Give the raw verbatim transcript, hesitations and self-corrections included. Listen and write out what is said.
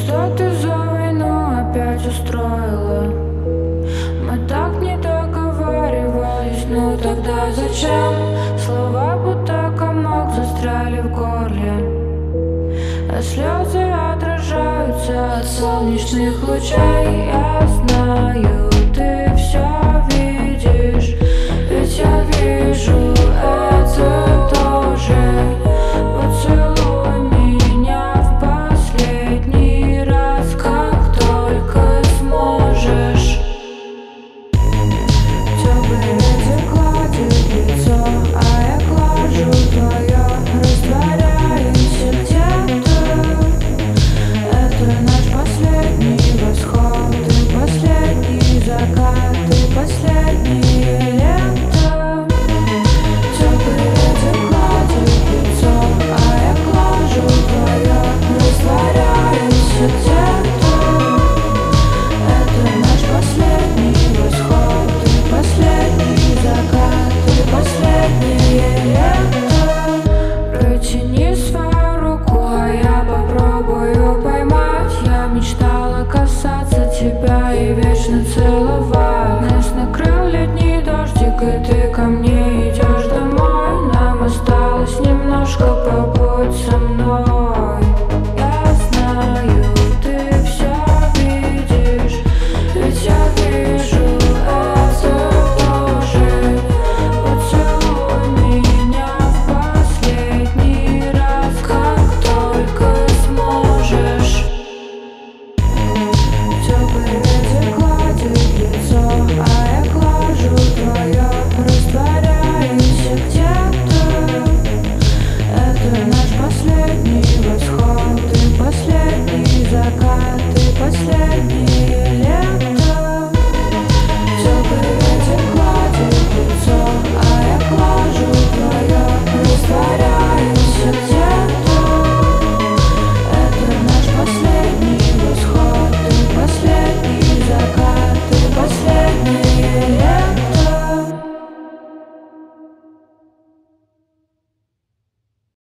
что ты за войну опять устроила? Мы так не договаривались, ну тогда зачем? Слова будто комок застряли в горле, а слезы отражаются от солнечных лучей. Я знаю, ты